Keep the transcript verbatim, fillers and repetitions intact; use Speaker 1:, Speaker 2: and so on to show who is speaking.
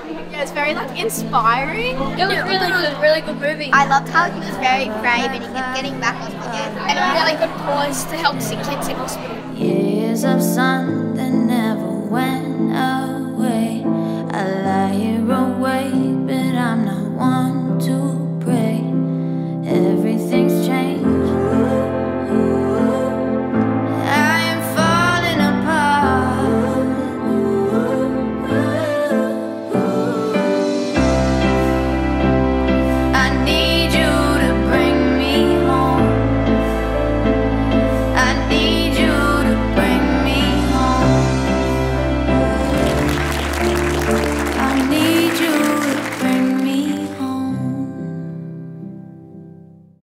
Speaker 1: Yeah, it's very like inspiring.
Speaker 2: It was really good, really good movie.
Speaker 3: I loved how he was very brave and he kept getting back up again.
Speaker 1: And a really good cause to help sick kids in hospital.
Speaker 4: Years of sun that never went.